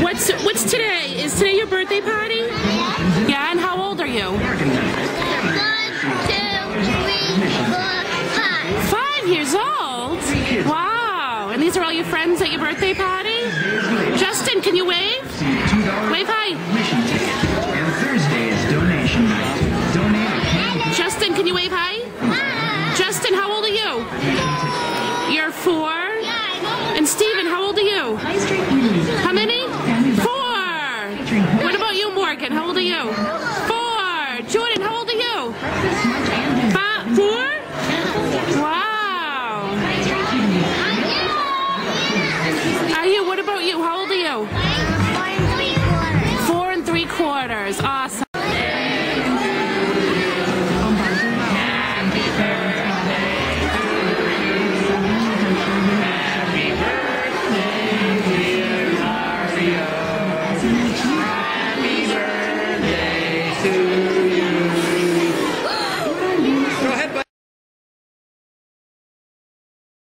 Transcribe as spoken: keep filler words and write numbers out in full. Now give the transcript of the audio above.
What's what's today? Is today your birthday party? Yeah. Yeah, and how old are you? One, two, three, four, five. Five years old? Wow. And these are all your friends at your birthday party? Justin, can you wave? Wave hi. And Thursday is donation night. Donate. Justin, can you wave hi?